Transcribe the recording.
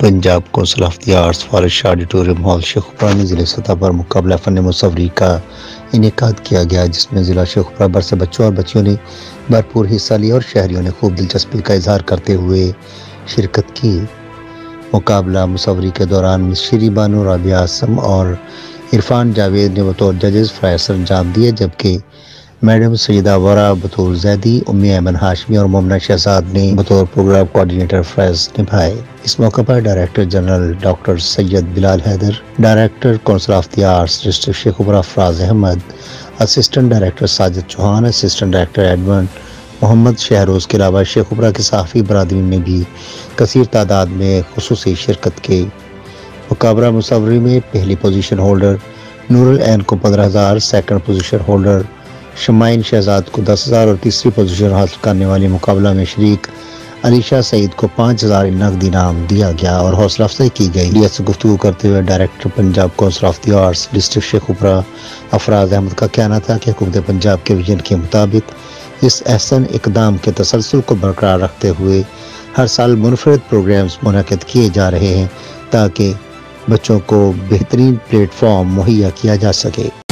Punjab council of the arts forest auditorium hall Sheikhupura में ज़िला सतह पर मुकाबला फ़न मुसव्वरी का इनेकाद किया गया, जिसमें ज़िला शेखुपुरा भर से बच्चों और बच्चियों ने भरपूर हिस्सा लिया और शहरियों ने खूब दिलचस्पी का इजहार करते हुए शिरकत की। मुकाबला मुसव्वरी के दौरान श्री बानो राबिया आसम और इरफान जावेद ने बतौर जजेस फ़ैसला अंजाम दिए, जबकि मैडम सईदा वरा बतौर जैदी, उम्मी ऐमन हाशमी और मोमना शहजाद ने बतौर प्रोग्राम कोऑर्डिनेटर फ़ैज़ निभाए। इस मौके पर director general doctor Syed Bilal Haider, director council of the arts district Sheikhupura Faraz Ahmed, assistant director Sajid Chauhan, assistant director Edmund Mohammad Shahroz के अलावा शेखुपुरा के सहाफ़ी बरादरी ने भी कसीर तादाद में खुसूसी शिरकत की। मुकाबला मुसव्वरी में पहली पोजीशन होल्डर नूरुल ऐन को 15,000, second position holder Shamain Shahzad को 10,000 और तीसरी पोजीशन हासिल करने वाली मुकाबला में शरीक अलीशा सईद को 5,000 नकद इनाम दिया गया और हौसला अफजाई की गई। मीडिया से गुफ्तगू करते हुए director Punjab council of the arts district Sheikhupura Faraz Ahmed का कहना था कि हुकूमत पंजाब के विजन के मुताबिक इस अहसन इकदाम के तसलसल को बरकरार रखते हुए हर साल मुनफरद प्रोग्राम्स मुनक़िद किए जा रहे हैं ताकि बच्चों को बेहतरीन प्लेटफॉर्म मुहैया किया जा सके।